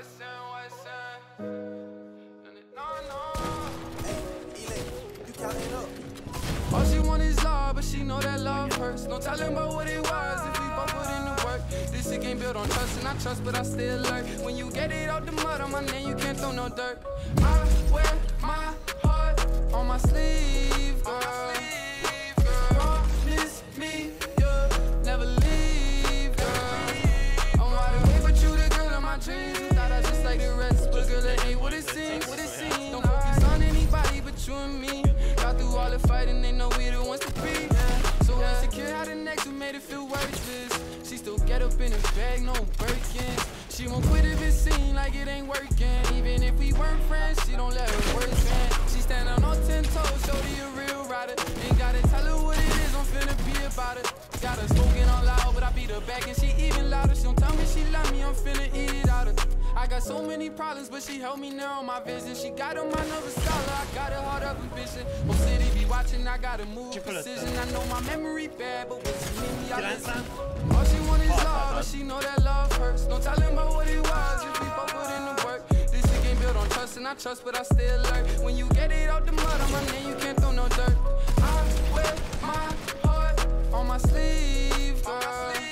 All she want is love, but she know that love hurts. No telling about what it was if we both put in the work. This shit ain't built on trust, and I trust, but I still lurk. When you get it out the mud on my name, you can't throw no dirt. I wear my heart on my sleeve, girl. Promise me you'll never leave, girl. I'm wide awake, but you the girl of my dreams. You thought I just like the rest, but girl, it ain't what it seems. Don't focus on anybody but you and me. Got through all the fighting, they know we the ones to be. So insecure how the next who made it feel worthless. She still get up in the bag, no breaking. She won't quit if it seems like it ain't working. Even if we weren't friends, she don't let her work in. She stand on 10 toes, show you a real rider. Ain't gotta tell her what it is, I'm finna be about it. Got her spoken all loud, but I beat her back and she even louder. She don't tell me she love me, I'm finna eat it out of. I got so many problems, but she helped me narrow my vision. She got on my nervous scholar, I got a heart of ambition. Whole city be watching, I gotta move precision. I know my memory bad, but when she need me, I listen. All she want is love, but she know that love hurts. No telling about what it was if we both put in the work. This shit ain't built on trust, and I trust, but I still lurk. When you get it out the mud on my name, you can't throw no dirt. I wear my heart on my sleeve, girl.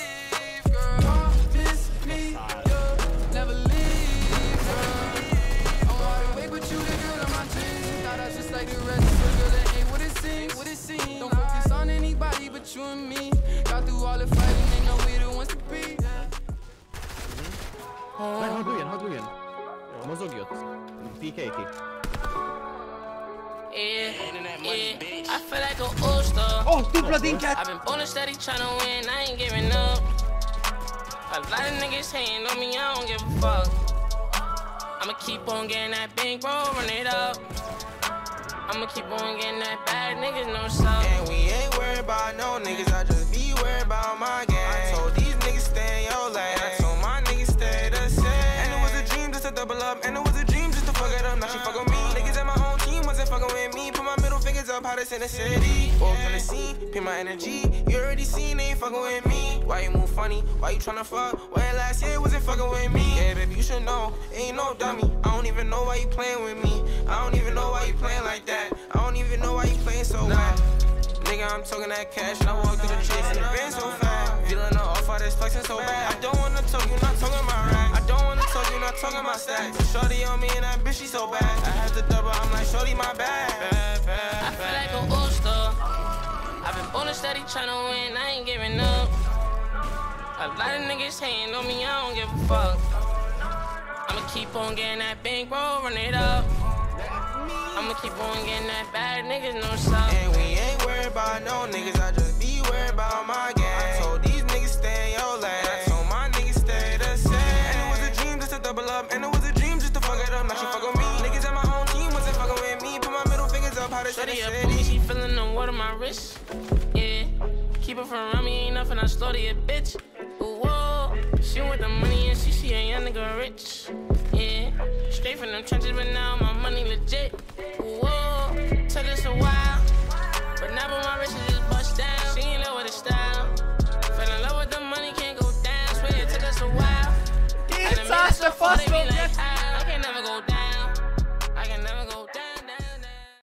Promise me you'll never leave, girl. I'm wide awake, but you the girl of my dreams. Thought I just like the rest, but girl, it ain't what it seems. Don't focus on anybody but you and me. Got through all the fighting, they know we the ones to be. Nej, har du en? Ja, man såg gött. PK. Yeah, I feel like an all-star. Dubbla dinkat! I've been bowling steady tryna win, I ain't giving up. A lot of niggas hating on me, I don't give a fuck. I'ma keep on getting that bankroll, run it up. I'ma keep on getting that bad, niggas no suck. And we ain't worried about no niggas, I just be worried about my gang. I told these niggas stay in your lane, I told my niggas stay the same. And it was a dream just to double up, and it was a dream just to fuck it up. Now she fuck with me. Niggas at my own team wasn't fucking with me. Put my middle fingers up, hottest in the city. Walk on the scene, pay my energy. You already seen, they ain't fucking with me. Why you move funny? Why you tryna fuck? When last year wasn't fucking with me. Yeah, baby, you should know, ain't no dummy. I don't even know why you playing with me. I don't even know why you playing like that. I don't even know why you playing so bad. Nigga, I'm talking that cash, and I walk through the chase and the band so fast. Feeling the off, all this flexing so bad. I don't wanna talk, you not talking my rap. I don't wanna talk, you not talking my stacks. Shorty on me and that bitch, she so bad. I had to double, I'm like, shorty, my bad. I feel like an all-star. I've been bowling steady tryna win, I ain't giving up. A lot of niggas hating on me, I don't give a fuck. I'ma keep on getting that bankroll, run it up. I'ma keep on getting that bad, niggas no suck. And we ain't worried about no niggas, I just be worried about my gang. I told these niggas stay in your lane, I told my niggas stay the same. And it was a dream just to double up, and it was a dream just to fuck it up. Now she fuck with me. Niggas at my own team wasn't fucking with me. Put my middle fingers up, how to shut it. She feeling the word on my wrist. Yeah, keep it from around me, ain't nothing. I slaughter a bitch. Ooh, whoa. She want the money and she see a young nigga rich. Yeah, straight from them trenches, but now my money legit. Ooh, whoa. Took us a while.